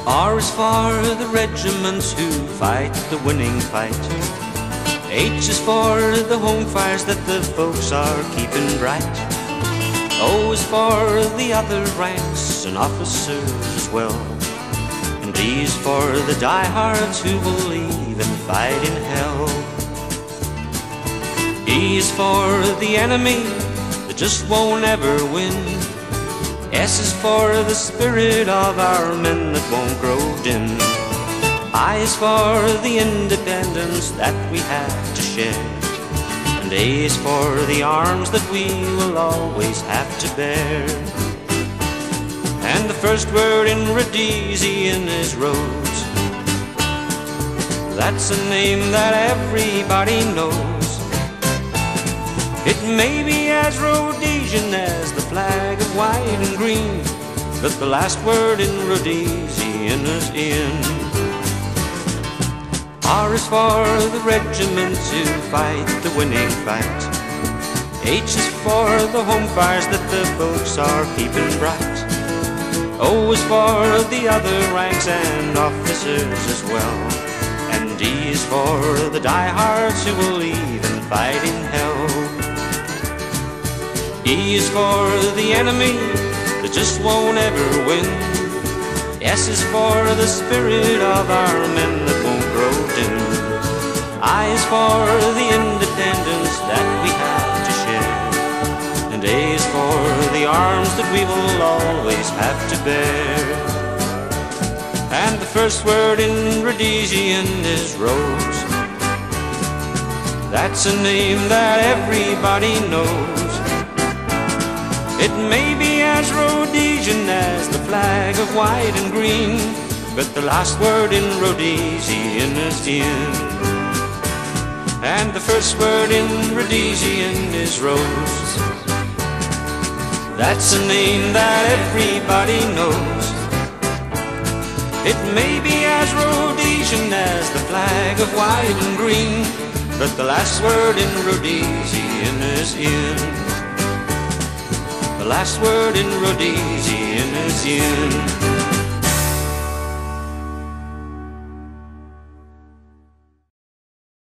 R is for the regiments who fight the winning fight. H is for the home fires that the folks are keeping bright. O is for the other ranks and officers as well. And D is for the diehards who believe in fighting hell. E is for the enemy that just won't ever win. S is for the spirit of our men that won't grow dim. I is for the independence that we have to share. And A is for the arms that we will always have to bear. And the first word in Rhodesian is rose. That's a name that everybody knows. It may be as Rhodesian as the flag of white and green, but the last word in Rhodesian is in. R is for the regiments who fight the winning fight. H is for the home fires that the folks are keeping bright. O is for the other ranks and officers as well. And D is for the diehards who believe in fighting hell. E is for the enemy that just won't ever win. S is for the spirit of our men that won't grow dim. I is for the independence that we have to share. And A is for the arms that we will always have to bear. And the first word in Rhodesian is rose. That's a name that everybody knows. It may be as Rhodesian as the flag of white and green, but the last word in Rhodesian is in. And the first word in Rhodesian is rose. That's a name that everybody knows. It may be as Rhodesian as the flag of white and green, but the last word in Rhodesian is in. The last word in Rhodesian is in.